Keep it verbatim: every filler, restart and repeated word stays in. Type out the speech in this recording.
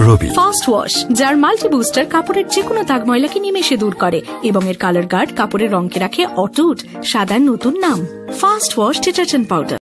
রবি। Fast wash, যার multi booster কাপড়ের যে কোনো দাগ ময়লাকে নিমেষে দূর করে এবং এর কালার গার্ড কাপড়ের রঙকে রাখে অটুট। সাদা নতুন নাম ফাস্ট ওয়াশ ডিটারজেন্ট পাউডার।